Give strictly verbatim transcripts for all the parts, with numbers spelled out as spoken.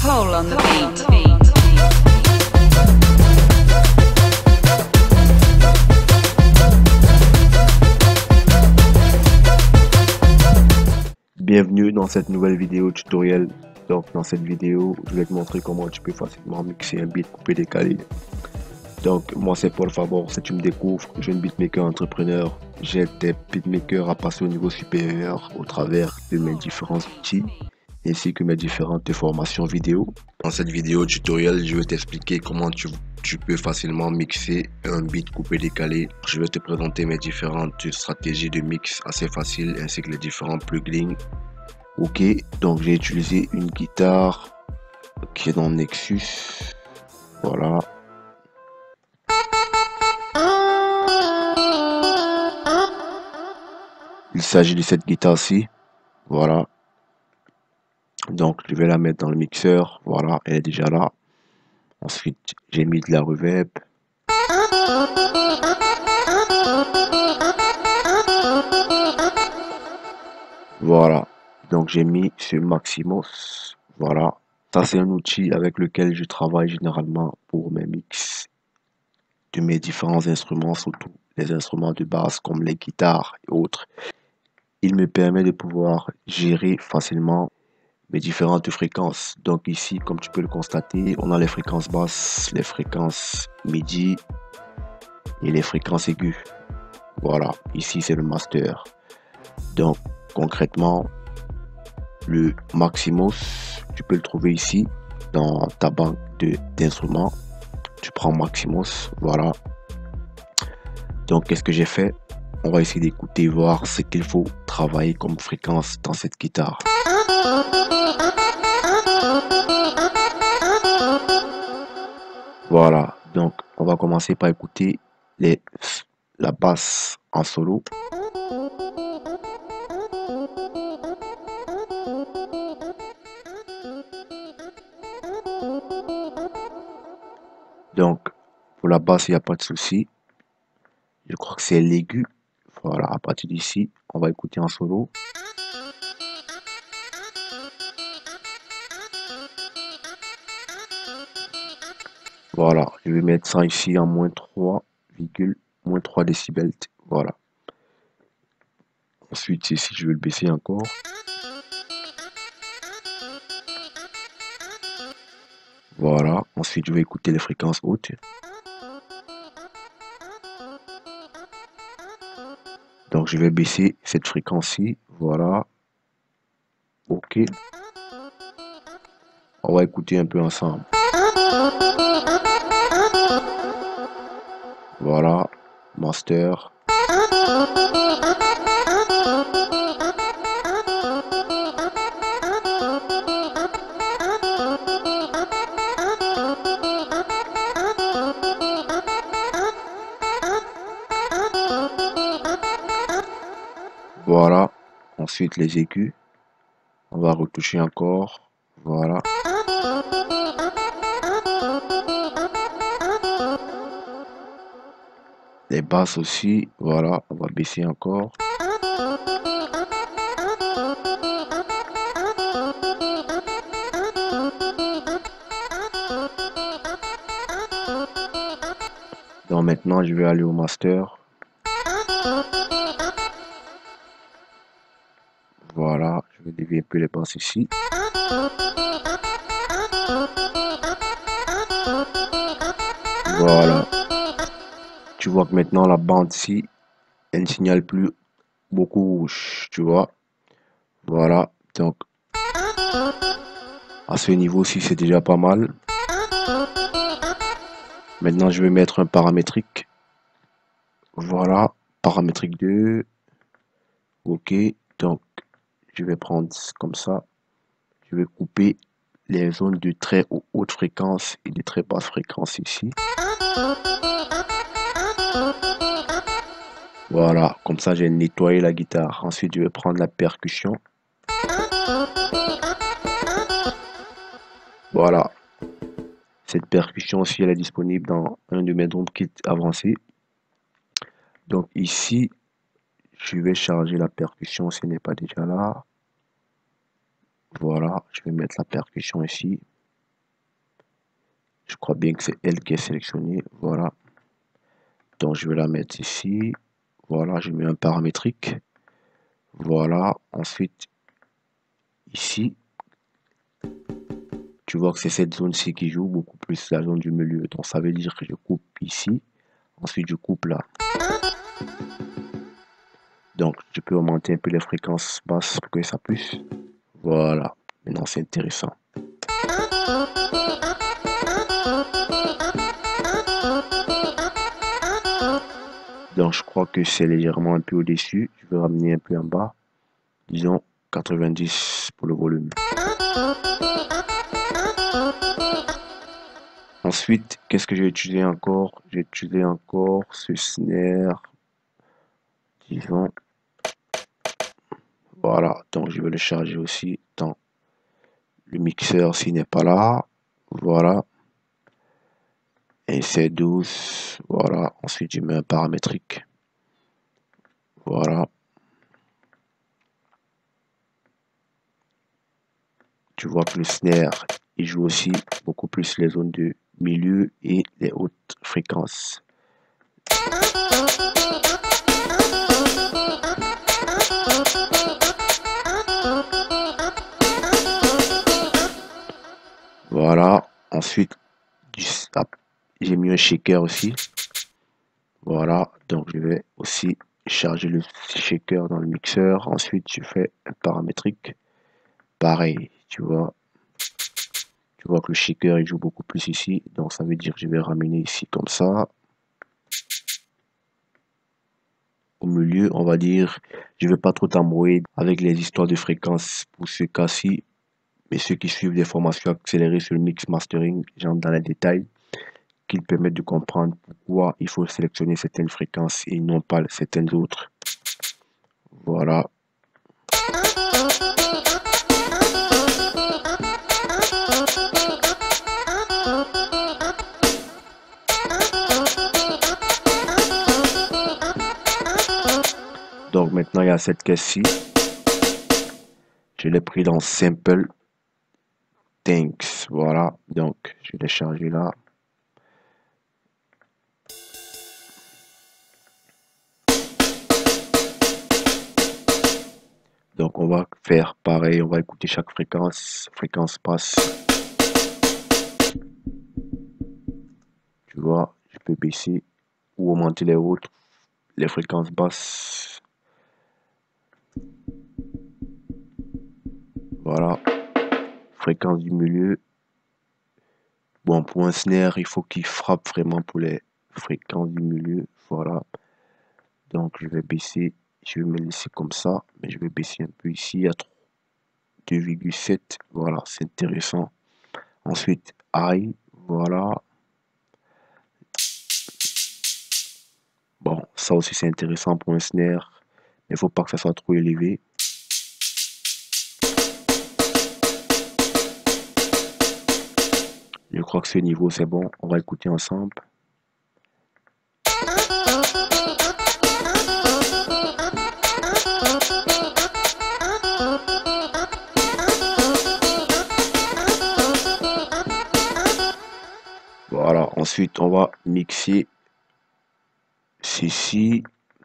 Cole on the beat. Bienvenue dans cette nouvelle vidéo tutoriel. Donc dans cette vidéo, je vais te montrer comment tu peux facilement mixer un beat coupé décalé. Donc moi c'est Paul Favor, si tu me découvres, je suis un beatmaker entrepreneur. J'aide des beatmakers à passer au niveau supérieur au travers de mes différents outils ainsi que mes différentes formations vidéo. Dans cette vidéo tutoriel, je vais t'expliquer comment tu, tu peux facilement mixer un beat coupé décalé. Je vais te présenter mes différentes stratégies de mix assez faciles ainsi que les différents plugins. Ok, donc j'ai utilisé une guitare qui est dans Nexus. Voilà. Il s'agit de cette guitare-ci. Voilà. Donc je vais la mettre dans le mixeur. Voilà, elle est déjà là. Ensuite, j'ai mis de la reverb. Voilà. Donc j'ai mis ce Maximos. Voilà. Ça c'est un outil avec lequel je travaille généralement pour mes mix de mes différents instruments, surtout les instruments de basse comme les guitares et autres. Il me permet de pouvoir gérer facilement mes différentes fréquences. Donc ici, comme tu peux le constater, on a les fréquences basses, les fréquences midi et les fréquences aiguës. Voilà, ici c'est le master. Donc concrètement, le Maximos, tu peux le trouver ici dans ta banque d'instruments. Tu prends Maximos, voilà. Donc qu'est-ce que j'ai fait? On va essayer d'écouter, voir ce qu'il faut travailler comme fréquence dans cette guitare. Voilà, donc on va commencer par écouter les, la basse en solo. Donc pour la basse, il n'y a pas de souci. Je crois que c'est l'aigu. Voilà, à partir d'ici, on va écouter en solo. Voilà, je vais mettre ça ici en moins trois, moins trois décibels. Voilà. Ensuite, ici, je vais le baisser encore. Voilà. Ensuite, je vais écouter les fréquences hautes. Donc, je vais baisser cette fréquence-ci. Voilà. Ok. On va écouter un peu ensemble. Voilà. Master. Voilà. Ensuite, les aigus. On va retoucher encore. Voilà. Les basses aussi. Voilà. On va baisser encore. Donc maintenant, je vais aller au master. Voilà, je vais dévier un peu les basses ici. Voilà. Tu vois que maintenant la bande ici, elle ne signale plus beaucoup rouge, tu vois. Voilà, donc à ce niveau-ci, c'est déjà pas mal. Maintenant, je vais mettre un paramétrique. Voilà, paramétrique deux. Ok, donc je vais prendre comme ça. Je vais couper les zones de très haute fréquence et de très basse fréquence ici. Voilà, comme ça j'ai nettoyé la guitare. Ensuite, je vais prendre la percussion. Voilà. Cette percussion aussi, elle est disponible dans un de mes drum kits avancés. Donc ici, je vais charger la percussion si elle n'est pas déjà là. Voilà, je vais mettre la percussion ici. Je crois bien que c'est elle qui est sélectionnée. Voilà. Donc je vais la mettre ici. Voilà, je mets un paramétrique. Voilà. Ensuite, ici, tu vois que c'est cette zone-ci qui joue beaucoup plus la zone du milieu. Donc ça veut dire que je coupe ici. Ensuite, je coupe là. Donc je peux augmenter un peu les fréquences basses pour que ça puisse. Voilà. Maintenant, c'est intéressant. Donc je crois que c'est légèrement un peu au-dessus. Je vais ramener un peu en bas. Disons quatre-vingt-dix pour le volume. Ensuite, qu'est-ce que j'ai utilisé encore? J'ai utilisé encore ce snare. Disons. Voilà. Donc je vais le charger aussi dans le mixeur s'il n'est pas là. Voilà. Et c'est douze. Voilà. Ensuite, je mets un paramétrique. Voilà. Tu vois que le snare, il joue aussi beaucoup plus les zones de milieu et les hautes fréquences. Voilà. Ensuite, j'ai mis un shaker aussi. Voilà. Donc, je vais aussi charger le shaker dans le mixeur. Ensuite, je fais un paramétrique. Pareil, tu vois. Tu vois que le shaker, il joue beaucoup plus ici. Donc, ça veut dire que je vais ramener ici comme ça. Au milieu, on va dire, je ne vais pas trop t'embrouiller avec les histoires de fréquences pour ce cas-ci. Mais ceux qui suivent des formations accélérées sur le mix mastering, j'entre dans les détails qui permettent de comprendre pourquoi il faut sélectionner certaines fréquences et non pas certaines autres. Voilà. Donc maintenant il y a cette caisse-ci. Je l'ai pris dans Simple Things. Voilà. Donc je l'ai chargé là. Donc on va faire pareil, on va écouter chaque fréquence, fréquence passe. Tu vois, je peux baisser ou augmenter les autres, les fréquences basses. Voilà, fréquence du milieu. Bon, pour un snare, il faut qu'il frappe vraiment pour les fréquences du milieu. Voilà, donc je vais baisser, je vais me laisser comme ça, mais je vais baisser un peu ici à deux virgule sept. Voilà, c'est intéressant. Ensuite, high, voilà. Bon, ça aussi c'est intéressant pour un snare, mais il ne faut pas que ça soit trop élevé. Je crois que ce niveau c'est bon, on va écouter ensemble. Voilà, ensuite on va mixer ceci.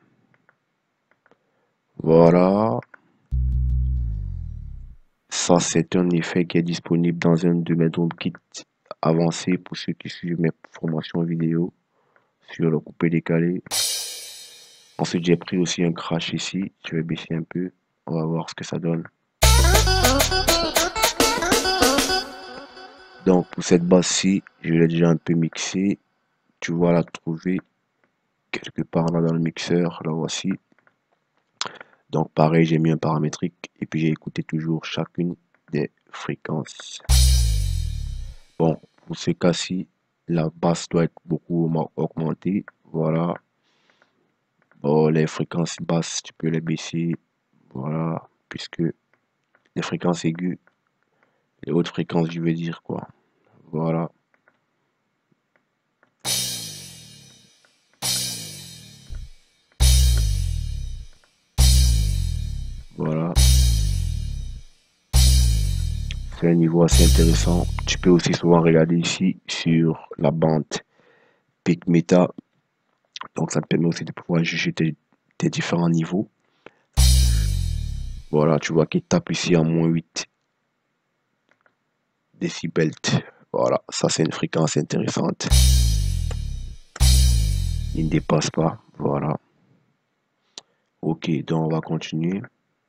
Voilà. Ça c'est un effet qui est disponible dans un de mes drum kits avancés pour ceux qui suivent mes formations vidéo sur le coupé décalé. Ensuite j'ai pris aussi un crash ici, je vais baisser un peu, on va voir ce que ça donne. Donc pour cette basse-ci, je l'ai déjà un peu mixée. Tu vas la trouver quelque part là dans le mixeur, la voici. Donc pareil, j'ai mis un paramétrique et puis j'ai écouté toujours chacune des fréquences. Bon, pour ce cas-ci, la basse doit être beaucoup augmentée. Voilà. Bon, les fréquences basses, tu peux les baisser. Voilà, puisque les fréquences aiguës, les hautes fréquences, je veux dire quoi. Voilà. Voilà. c'est un niveau assez intéressant. Tu peux aussi souvent regarder ici sur la bande Pic Meta. Donc ça te permet aussi de pouvoir juger tes, tes différents niveaux. Voilà, tu vois qu'il tape ici en moins huit décibels. Voilà, ça c'est une fréquence intéressante. Il ne dépasse pas. Voilà. Ok, donc on va continuer.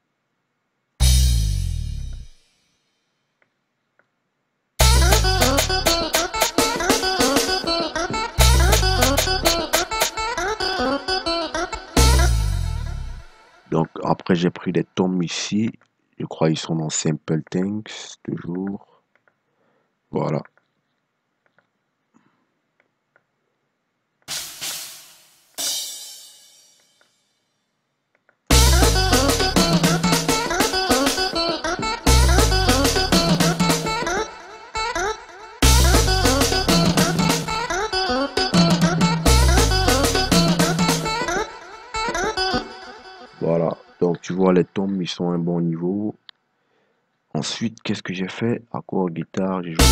Donc après j'ai pris des tomes ici. Je crois ils sont dans Simple Things toujours. Voilà. Voilà. Donc tu vois les tomes ils sont à un bon niveau. Ensuite, qu'est-ce que j'ai fait? Accord guitare, j'ai joué.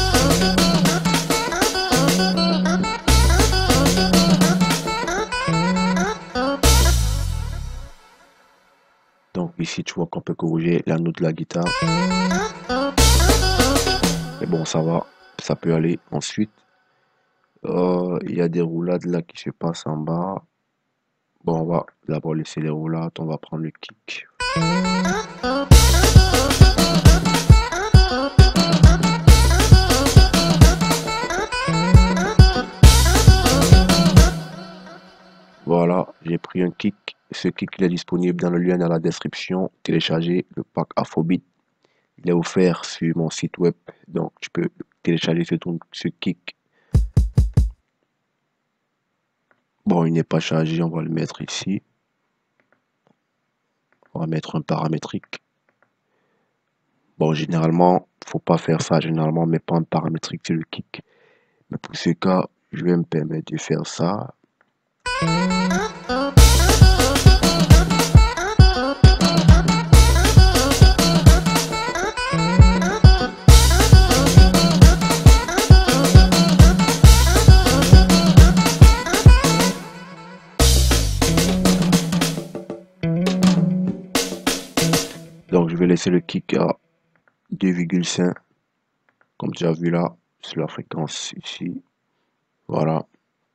Donc ici, tu vois qu'on peut corriger la note de la guitare. Mais bon, ça va, ça peut aller. Ensuite, euh, il y a des roulades là qui se passent en bas. Bon, on va d'abord laisser les roulades, on va prendre le kick. Voilà, j'ai pris un kick. Ce kick il est disponible dans le lien dans la description. Téléchargez le pack Afrobeat. Il est offert sur mon site web. Donc tu peux télécharger ce, ce kick. Bon, il n'est pas chargé, on va le mettre ici. On va mettre un paramétrique. Bon, généralement, faut pas faire ça. Généralement, on met pas un paramétrique sur le kick. Mais pour ce cas, je vais me permettre de faire ça. Donc, je vais laisser le kick à deux virgule cinq, comme tu as vu là, sur la fréquence ici. Voilà.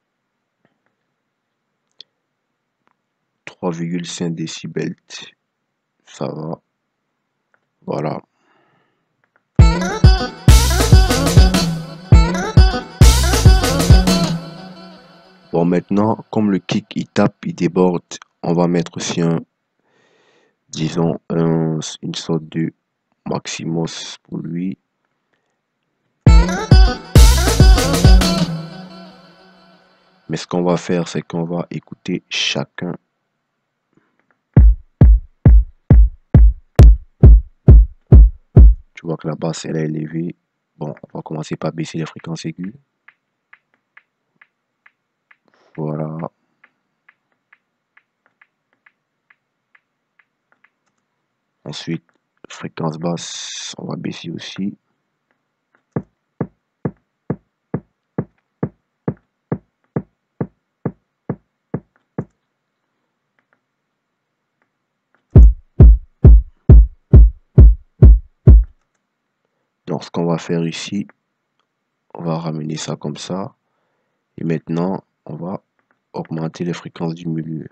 trois virgule cinq décibels. Ça va. Voilà. Bon, maintenant, comme le kick il tape, il déborde, on va mettre aussi un, disons, un, une sorte de Maximos pour lui. Mais ce qu'on va faire, c'est qu'on va écouter chacun. Tu vois que la basse, elle est élevée. Bon, on va commencer par baisser les fréquences aiguës. Voilà. Ensuite, fréquence basse, on va baisser aussi. Donc, ce qu'on va faire ici, on va ramener ça comme ça. Et maintenant, on va augmenter les fréquences du milieu.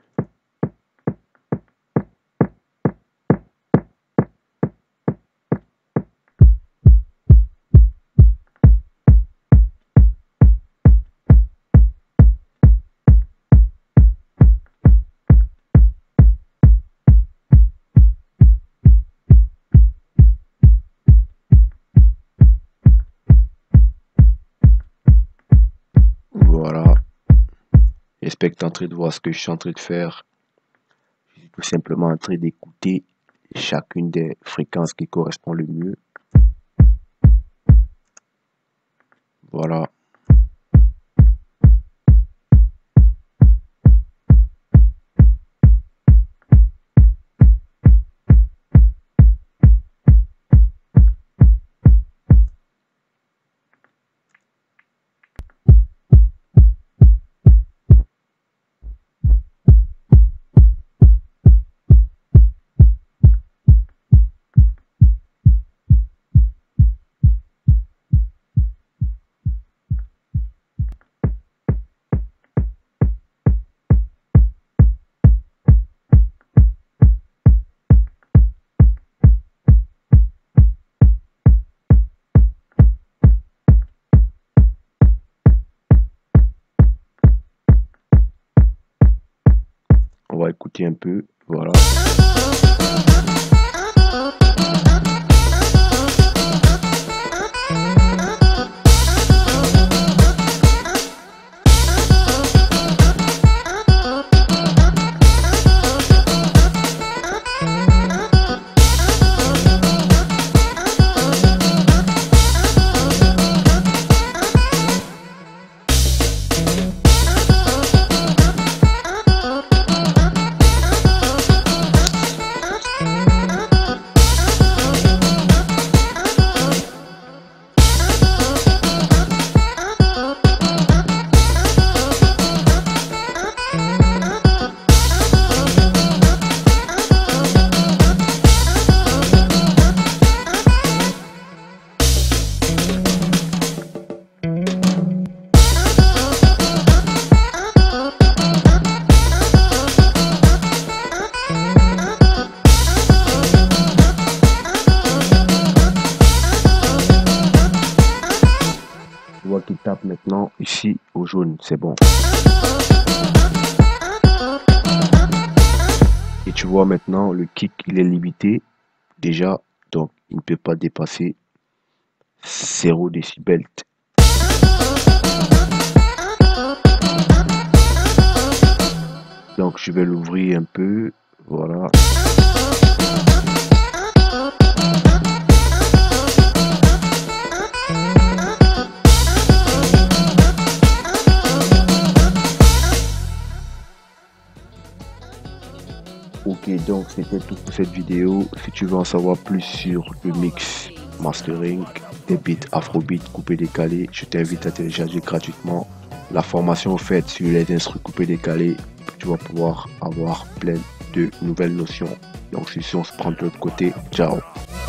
Voilà. J'espère que tu es en train de voir ce que je suis en train de faire. Je suis tout simplement en train d'écouter chacune des fréquences qui correspond le mieux. Voilà. on va écouter un peu, voilà. Je vois qu'il tape maintenant ici au jaune, c'est bon. Et tu vois maintenant le kick il est limité déjà, donc il ne peut pas dépasser zéro décibel. Donc je vais l'ouvrir un peu, voilà. Ok, donc c'était tout pour cette vidéo. Si tu veux en savoir plus sur le mix mastering des beats afrobeat coupé décalé, je t'invite à télécharger gratuitement la formation faite sur les instruments coupé décalé. Tu vas pouvoir avoir plein de nouvelles notions. Donc si on se prend de l'autre côté, ciao.